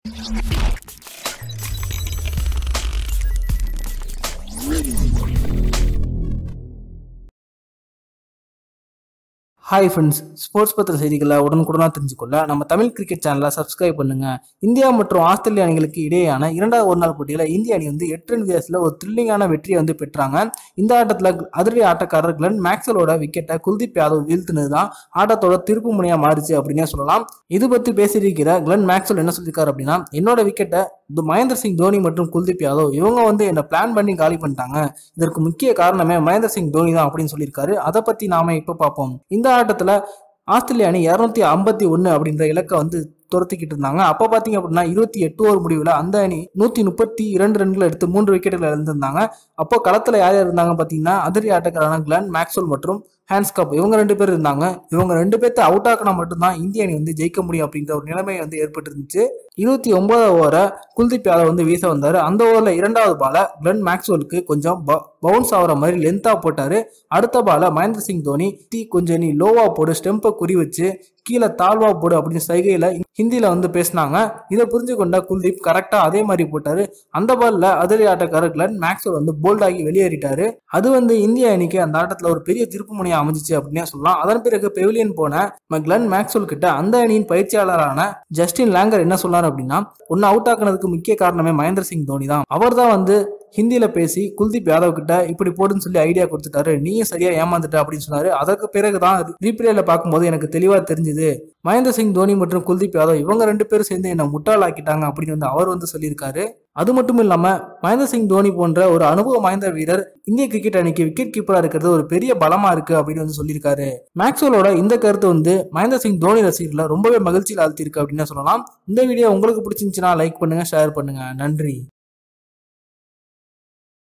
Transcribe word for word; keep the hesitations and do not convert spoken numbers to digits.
Hi friends, sports பத்திர செய்திகளை உடனுக்குடனாக தெரிஞ்சுக்கொள்ள நம்ம தமிழ் கிரிக்கெட் சேனலை சப்ஸ்கிரைப் பண்ணுங்க. இந்தியா மற்றும் ஆஸ்திரேலிய அணிகளுக்கு இடையேயான இரண்டாவது ஒரு நாள் போட்டியில் இந்திய அணி வந்து எட்டு ரன் வித்தியாசத்தில் ஒரு த்ரில்லிங்கான வெற்றியை வந்து பெற்றாங்க. இந்த ஆட்டத்தில் அதிரடி ஆட்டக்காரர் கிளென் மேக்ஸ்வெலோட விக்கெட்டை குல்தீப் யாதவ் வீழ்த்தினது தான் ஆட்டத்தோட திருப்பு முனையா மாறிச்சு அப்படின்னே சொல்லலாம். இது பற்றி பேசியிருக்கிற கிளென் மேக்ஸ்வெல் என்ன சொல்லியிருக்காரு அப்படின்னா, என்னோட விக்கெட்டை மகேந்திர சிங் தோனி மற்றும் குல்தீப் யாதவ் இவங்க வந்து என்ன பிளான் பண்ணி காலி பண்ணிட்டாங்க. இதற்கு முக்கிய காரணமே மகேந்திர சிங் தோனி தான் அப்படின்னு சொல்லியிருக்காரு. அதை பத்தி நாம இப்ப பார்ப்போம். இந்த ஆட்டத்துல ஆஸ்திரேலிய அணி இருநூத்தி ஐம்பத்தி ஒன்னு அப்படின்ற இலக்கை வந்து துரத்திக்கிட்டு இருந்தாங்க. அப்ப பாத்தீங்க அப்படின்னா இருபத்தி எட்டு ஓவர் முடிவுல அந்த அணி நூத்தி முப்பத்தி இரண்டு ரன்களை எடுத்து மூன்று விக்கெட்டுகள் இழந்திருந்தாங்க. அப்போ களத்துல யார் யார் இருந்தாங்க பாத்தீங்கன்னா, அதிரடி ஆட்டக்காரரான கிளென் மேக்ஸ்வெல் மற்றும் ஹேண்ட்ஸ் கப் இவங்க ரெண்டு பேர் இருந்தாங்க. இவங்க ரெண்டு பேர்த்த அவுட் ஆக்கினா மட்டும்தான் இந்திய அணி வந்து ஜெயிக்க முடியும் அப்படின்ற ஒரு நிலைமை வந்து ஏற்பட்டு இருந்துச்சு. இருபத்தி ஒன்பதாவது ஓவரை குல்தீப் யாதவ் வந்து வீச வந்தாரு. அந்த ஓவர்ல இரண்டாவது பால கிளென் மேக்ஸ்வெலுக்கு கொஞ்சம் பவுன்ஸ் ஆகிற மாதிரி லென்த்தா போட்டாரு. அடுத்த பால மகேந்திர சிங் தோனி தீ கொஞ்சம் நீ லோவா போடு, ஸ்டெம்பை குறி வச்சு கீழே தாழ்வா போடு அப்படின்னு சைகையில ஹிந்தியில வந்து பேசினாங்க. இதை புரிஞ்சு கொண்ட குல்தீப் கரெக்டா அதே மாதிரி போட்டாரு. அந்த பால்ல அதிரடி ஆட்டக்காரர் கிளென் மேக்ஸ்வெல் வந்து போல்ட் ஆகி வெளியேறிட்டாரு. அது வந்து இந்திய அணிக்கு அந்த ஆட்டத்துல ஒரு பெரிய திருப்பு முனையா அமைஞ்சிச்சு அப்படின்னே சொல்லலாம். அதன் பிறகு பெவிலியன் போன கிளென் மேக்ஸ்வெல் கிட்ட அந்த அணியின் பயிற்சியாளரான ஜஸ்டின் லேங்கர் என்ன சொன்னார் அப்படின்னா, ஒன்னு அவுட் ஆக்குனதுக்கு முக்கிய காரணமே மகேந்திர சிங் தோனி தான். அவர் தான் வந்து ஹிந்தியில பேசி குல்தீப் யாதவ் கிட்ட இப்படி போடுன்னு சொல்லி ஐடியா கொடுத்துட்டாரு, நீயும் சரியா ஏமாந்துட்ட அப்படின்னு சொன்னாரு. அதற்கு பிறகுதான் ரீப்ளேல பார்க்கும்போது எனக்கு தெளிவா தெரிஞ்சது, மகேந்திர சிங் தோனி மற்றும் குல்தீப் யாதவ் இவங்க ரெண்டு பேரும் சேர்ந்து என்ன முட்டாளாக்கிட்டாங்க அப்படின்னு வந்து அவர் வந்து சொல்லியிருக்காரு. அது மட்டும் இல்லாம மகேந்திர சிங் தோனி போன்ற ஒரு அனுபவம் வாய்ந்த வீரர் இந்திய கிரிக்கெட் அணிக்கு விக்கெட் கீப்பரா இருக்கிறது ஒரு பெரிய பலமா இருக்கு அப்படின்னு வந்து சொல்லியிருக்காரு. மேக்ஸ்வெலோட இந்த கருத்து வந்து மகேந்திர சிங் தோனி ரசிகர்களை ரொம்பவே மகிழ்ச்சியில் ஆழ்த்திருக்கு அப்படின்னு சொல்லலாம். இந்த வீடியோ உங்களுக்கு பிடிச்சிருந்துச்சுன்னா லைக் பண்ணுங்க, ஷேர் பண்ணுங்க. நன்றி.